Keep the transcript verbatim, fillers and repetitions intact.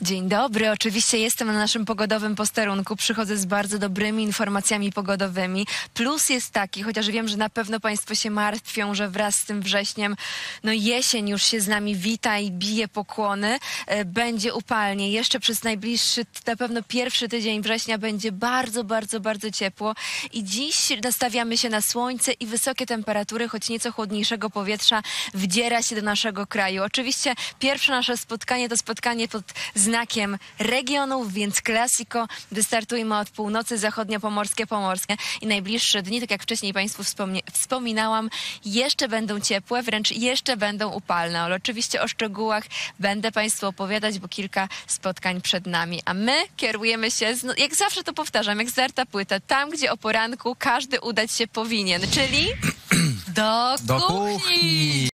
Dzień dobry, oczywiście jestem na naszym pogodowym posterunku, przychodzę z bardzo dobrymi informacjami pogodowymi. Plus jest taki, chociaż wiem, że na pewno Państwo się martwią, że wraz z tym wrześniem, no jesień już się z nami wita i bije pokłony, e, będzie upalnie. Jeszcze przez najbliższy, na pewno pierwszy tydzień września będzie bardzo, bardzo, bardzo ciepło i dziś nastawiamy się na słońce i wysokie temperatury, choć nieco chłodniejszego powietrza wdziera się do naszego kraju. Oczywiście pierwsze nasze spotkanie to spotkanie pod znakiem regionów, więc klasiko. Wystartujmy od północy, zachodnio-pomorskie, pomorskie i najbliższe dni, tak jak wcześniej Państwu wspominałam, jeszcze będą ciepłe, wręcz jeszcze będą upalne, ale oczywiście o szczegółach będę Państwu opowiadać, bo kilka spotkań przed nami, a my kierujemy się, z, no, jak zawsze to powtarzam, jak zdarta płyta, tam, gdzie o poranku każdy udać się powinien, czyli do, Do kuchni. kuchni.